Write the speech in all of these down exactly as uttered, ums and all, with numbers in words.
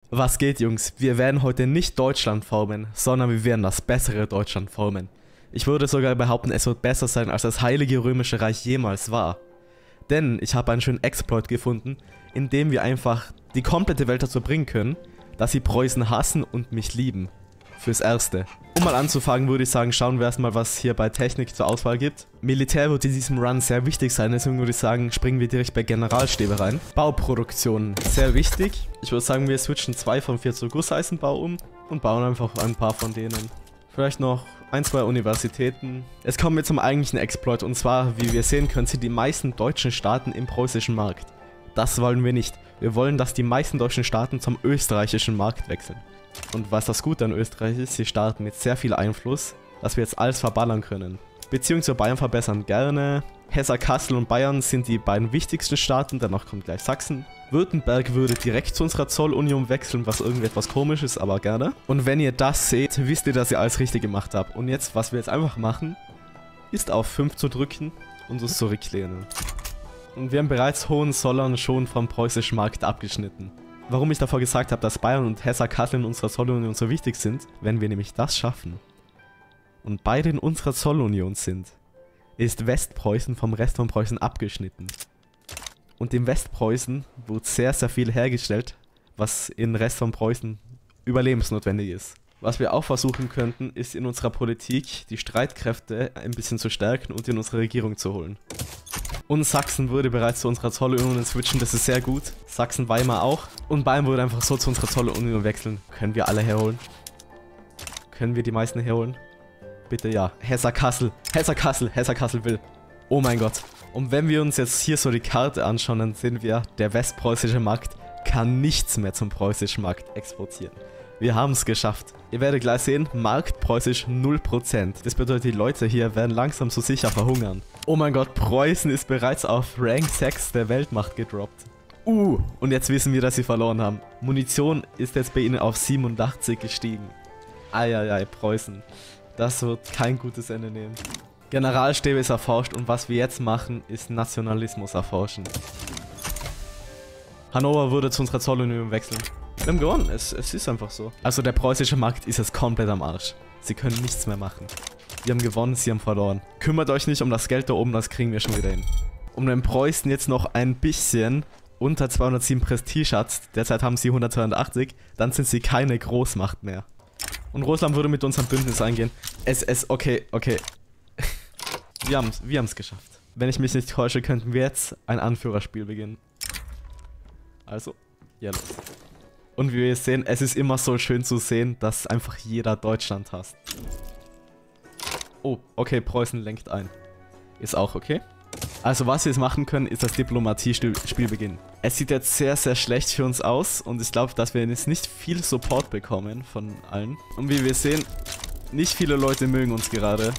Was geht, Jungs? Wir werden heute nicht Deutschland formen, sondern wir werden das bessere Deutschland formen. Ich würde sogar behaupten, es wird besser sein, als das Heilige Römische Reich jemals war. Denn ich habe einen schönen Exploit gefunden, in dem wir einfach die komplette Welt dazu bringen können, dass sie Preußen hassen und mich lieben. Fürs Erste. Um mal anzufangen, würde ich sagen, schauen wir erstmal, was hier bei Technik zur Auswahl gibt. Militär wird in diesem Run sehr wichtig sein, deswegen würde ich sagen, springen wir direkt bei Generalstäbe rein. Bauproduktion, sehr wichtig. Ich würde sagen, wir switchen zwei von vier zu Gusseisenbau um und bauen einfach ein paar von denen. Vielleicht noch ein, zwei Universitäten. Jetzt kommen wir zum eigentlichen Exploit, und zwar, wie wir sehen können, sind die meisten deutschen Staaten im preußischen Markt. Das wollen wir nicht. Wir wollen, dass die meisten deutschen Staaten zum österreichischen Markt wechseln. Und was das Gute an Österreich ist, sie starten mit sehr viel Einfluss, dass wir jetzt alles verballern können. Beziehungen zu Bayern verbessern gerne. Hesse, Kassel und Bayern sind die beiden wichtigsten Staaten, danach kommt gleich Sachsen. Württemberg würde direkt zu unserer Zollunion wechseln, was irgendwie etwas komisch ist, aber gerne. Und wenn ihr das seht, wisst ihr, dass ihr alles richtig gemacht habt. Und jetzt, was wir jetzt einfach machen, ist auf fünf zu drücken und uns zurücklehnen. Und wir haben bereits Hohenzollern schon vom preußischen Markt abgeschnitten. Warum ich davor gesagt habe, dass Bayern und Hesse, Kassel in unserer Zollunion so wichtig sind, wenn wir nämlich das schaffen und beide in unserer Zollunion sind, ist Westpreußen vom Rest von Preußen abgeschnitten. Und im Westpreußen wird sehr, sehr viel hergestellt, was im Rest von Preußen überlebensnotwendig ist. Was wir auch versuchen könnten, ist in unserer Politik die Streitkräfte ein bisschen zu stärken und in unsere Regierung zu holen. Und Sachsen würde bereits zu unserer Zollunion switchen, das ist sehr gut. Sachsen-Weimar auch. Und Bayern würde einfach so zu unserer Zollunion wechseln. Können wir alle herholen? Können wir die meisten herholen? Bitte ja. Hesse-Kassel, Hesse-Kassel, Hesse-Kassel will. Oh mein Gott. Und wenn wir uns jetzt hier so die Karte anschauen, dann sehen wir, der westpreußische Markt kann nichts mehr zum preußischen Markt exportieren. Wir haben es geschafft. Ihr werdet gleich sehen, Markt preußisch null Prozent. Das bedeutet, die Leute hier werden langsam so sicher verhungern. Oh mein Gott, Preußen ist bereits auf Rank sechs der Weltmacht gedroppt. Uh, und jetzt wissen wir, dass sie verloren haben. Munition ist jetzt bei ihnen auf siebenundachtzig gestiegen. Eieiei, Preußen. Das wird kein gutes Ende nehmen. Generalstäbe ist erforscht und was wir jetzt machen, ist Nationalismus erforschen. Hannover würde zu unserer Zollunion wechseln. Wir haben gewonnen, es, es ist einfach so. Also der preußische Markt ist jetzt komplett am Arsch. Sie können nichts mehr machen. Wir haben gewonnen, sie haben verloren. Kümmert euch nicht um das Geld da oben, das kriegen wir schon wieder hin. Um den Preußen jetzt noch ein bisschen unter zweihundertsieben Prestige hat, derzeit haben sie hundertzweiundachtzig, dann sind sie keine Großmacht mehr. Und Russland würde mit uns ein Bündnis eingehen. Es, es, okay, okay. Wir haben es wir haben's geschafft. Wenn ich mich nicht täusche, könnten wir jetzt ein Anführerspiel beginnen. Also, ja los. Und wie wir jetzt sehen, es ist immer so schön zu sehen, dass einfach jeder Deutschland hasst. Oh, okay, Preußen lenkt ein. Ist auch okay. Also was wir jetzt machen können, ist das Diplomatie-Spiel beginnen. Es sieht jetzt sehr, sehr schlecht für uns aus und ich glaube, dass wir jetzt nicht viel Support bekommen von allen. Und wie wir sehen, nicht viele Leute mögen uns gerade.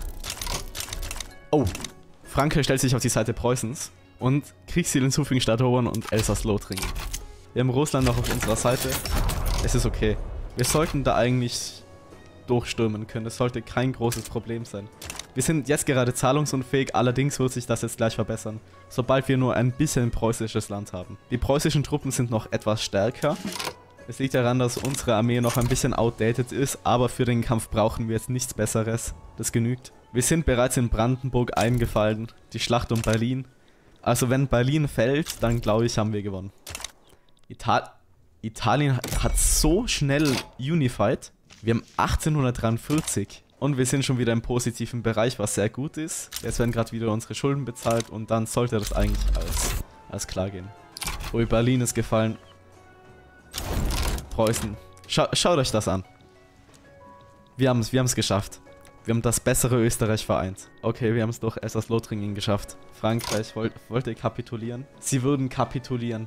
Oh, Frankreich stellt sich auf die Seite Preußens und Kriegsziel hinzufügen statt erobern und Elsass-Lothringen. Wir haben Russland noch auf unserer Seite. Es ist okay. Wir sollten da eigentlich durchstürmen können. Das sollte kein großes Problem sein. Wir sind jetzt gerade zahlungsunfähig, allerdings wird sich das jetzt gleich verbessern, sobald wir nur ein bisschen preußisches Land haben. Die preußischen Truppen sind noch etwas stärker. Es liegt daran, dass unsere Armee noch ein bisschen outdated ist, aber für den Kampf brauchen wir jetzt nichts Besseres. Das genügt. Wir sind bereits in Brandenburg eingefallen, die Schlacht um Berlin. Also wenn Berlin fällt, dann glaube ich, haben wir gewonnen. Ital Italien hat so schnell unified. Wir haben achtzehnhundertdreiundvierzig und wir sind schon wieder im positiven Bereich, was sehr gut ist. Jetzt werden gerade wieder unsere Schulden bezahlt und dann sollte das eigentlich alles, alles klar gehen. Ui, Berlin ist gefallen. Preußen. Schau, schaut euch das an. Wir haben es wir haben's geschafft. Wir haben das bessere Österreich vereint. Okay, wir haben es durch Elsass-Lothringen geschafft. Frankreich wollt, wollte kapitulieren. Sie würden kapitulieren.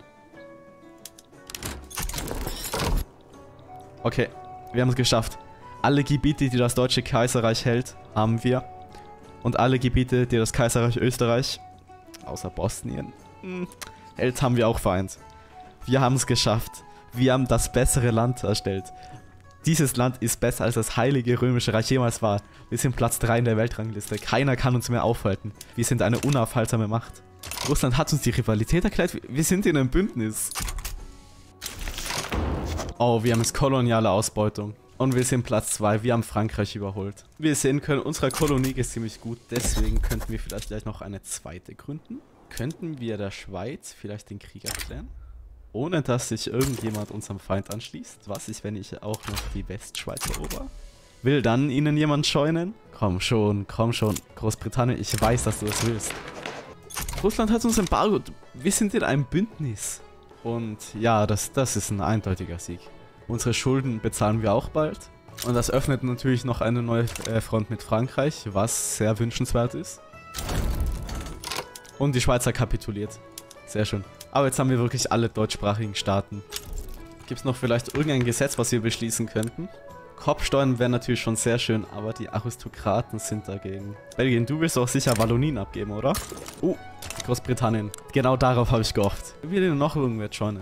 Okay, wir haben es geschafft. Alle Gebiete, die das Deutsche Kaiserreich hält, haben wir. Und alle Gebiete, die das Kaiserreich Österreich, außer Bosnien, hm, hält, haben wir auch vereint. Wir haben es geschafft. Wir haben das bessere Land erstellt. Dieses Land ist besser als das Heilige Römische Reich jemals war. Wir sind Platz drei in der Weltrangliste. Keiner kann uns mehr aufhalten. Wir sind eine unaufhaltsame Macht. Russland hat uns die Rivalität erklärt. Wir sind in einem Bündnis. Oh, wir haben jetzt koloniale Ausbeutung. Und wir sind Platz zwei. Wir haben Frankreich überholt. Wie wir sehen können, unsere Kolonie ist ziemlich gut. Deswegen könnten wir vielleicht gleich noch eine zweite gründen. Könnten wir der Schweiz vielleicht den Krieg erklären? Ohne dass sich irgendjemand unserem Feind anschließt. Was ist, wenn ich auch noch die Westschweiz erober? Will dann ihnen jemand scheunen? Komm schon, komm schon. Großbritannien, ich weiß, dass du das willst. Russland hat uns Embargo. Wir sind in einem Bündnis. Und ja, das, das ist ein eindeutiger Sieg. Unsere Schulden bezahlen wir auch bald. Und das öffnet natürlich noch eine neue äh, Front mit Frankreich, was sehr wünschenswert ist. Und die Schweiz hat kapituliert. Sehr schön. Aber jetzt haben wir wirklich alle deutschsprachigen Staaten. Gibt es noch vielleicht irgendein Gesetz, was wir beschließen könnten? Kopfsteuern wären natürlich schon sehr schön, aber die Aristokraten sind dagegen. Belgien, du willst doch sicher Wallonien abgeben, oder? Oh, Großbritannien. Genau darauf habe ich gehofft. Wir will noch irgendwer joinen.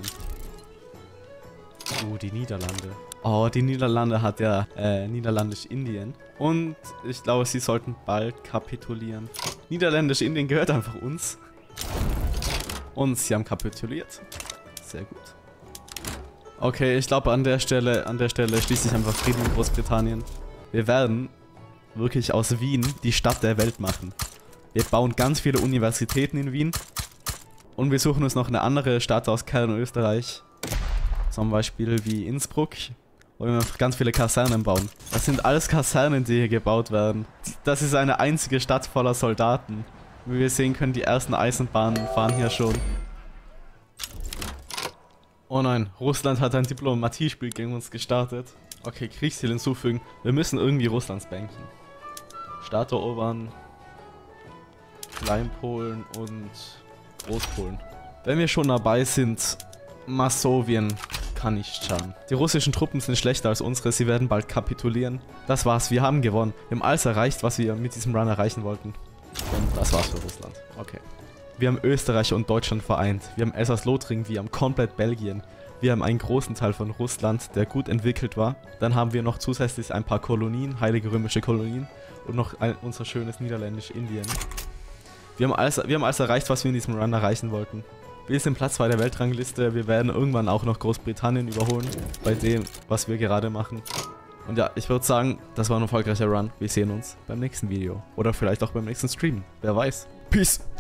Oh, die Niederlande. Oh, die Niederlande hat ja äh, Niederländisch-Indien. Und ich glaube, sie sollten bald kapitulieren. Niederländisch-Indien gehört einfach uns. Und sie haben kapituliert. Sehr gut. Okay, ich glaube an der Stelle, an der Stelle schließe ich einfach Frieden mit Großbritannien. Wir werden wirklich aus Wien die Stadt der Welt machen. Wir bauen ganz viele Universitäten in Wien. Und wir suchen uns noch eine andere Stadt aus Kernösterreich. Zum Beispiel wie Innsbruck, wo wir ganz viele Kasernen bauen. Das sind alles Kasernen, die hier gebaut werden. Das ist eine einzige Stadt voller Soldaten. Wie wir sehen können, die ersten Eisenbahnen fahren hier schon. Oh nein, Russland hat ein Diplomatiespiel gegen uns gestartet. Okay, Kriegsziel hinzufügen. Wir müssen irgendwie Russlands banken. Staat erobern, Kleinpolen und Großpolen. Wenn wir schon dabei sind, Masowien kann nicht schaden. Die russischen Truppen sind schlechter als unsere, sie werden bald kapitulieren. Das war's, wir haben gewonnen. Wir haben alles erreicht, was wir mit diesem Run erreichen wollten. Und das war's für Russland. Okay. Wir haben Österreich und Deutschland vereint. Wir haben Elsass-Lothringen, wir haben komplett Belgien. Wir haben einen großen Teil von Russland, der gut entwickelt war. Dann haben wir noch zusätzlich ein paar Kolonien, heilige römische Kolonien. Und noch ein, unser schönes Niederländisch-Indien. Wir haben, alles, wir haben alles erreicht, was wir in diesem Run erreichen wollten. Wir sind Platz zwei der Weltrangliste. Wir werden irgendwann auch noch Großbritannien überholen. Bei dem, was wir gerade machen. Und ja, ich würde sagen, das war ein erfolgreicher Run. Wir sehen uns beim nächsten Video. Oder vielleicht auch beim nächsten Stream. Wer weiß. Peace!